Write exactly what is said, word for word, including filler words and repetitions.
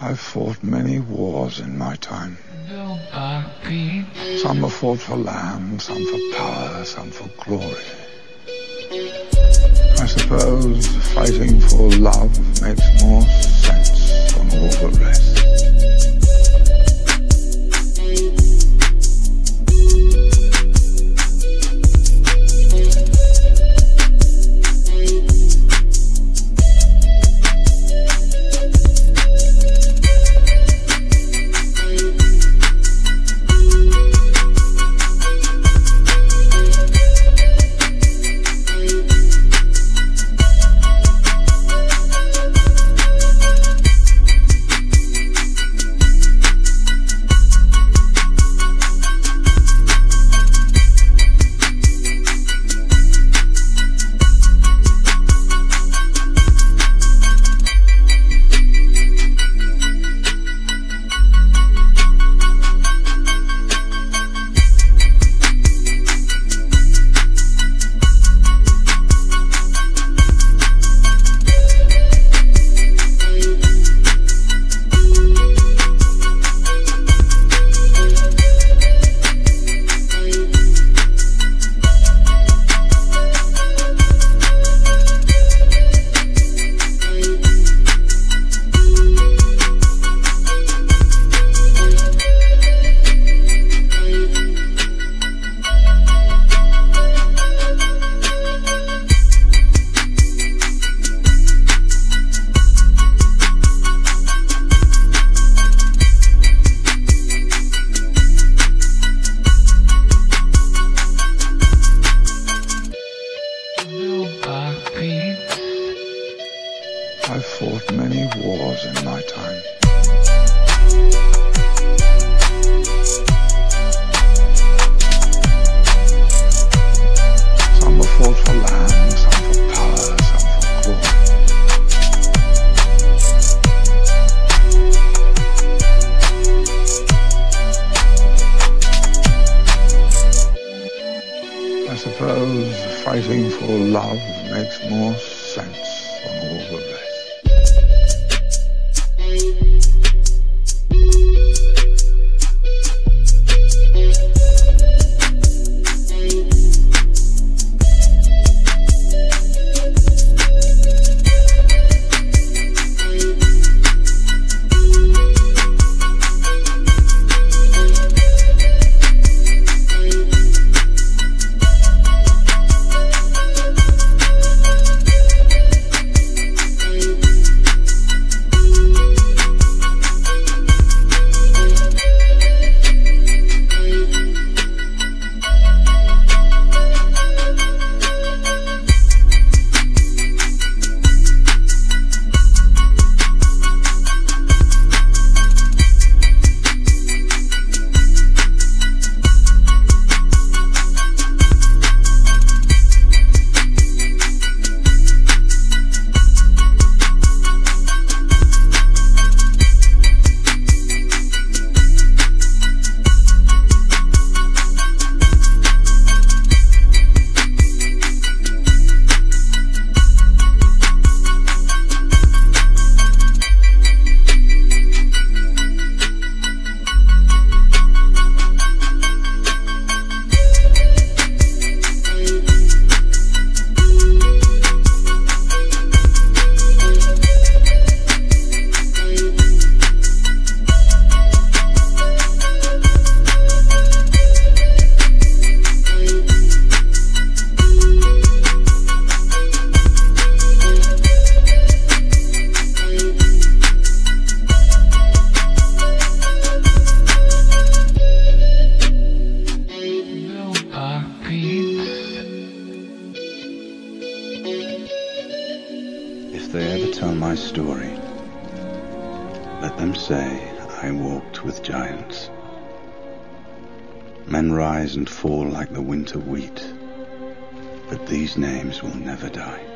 I've fought many wars in my time. Some are fought for land, some for power, some for glory. I suppose fighting for love makes more sense than all the rest. I've fought many wars in my time. Some are fought for land, some for power, some for glory. I suppose fighting for love makes more sense than all the rest. If they ever tell my story, let them say I walked with giants. Men rise and fall like the winter wheat, but these names will never die.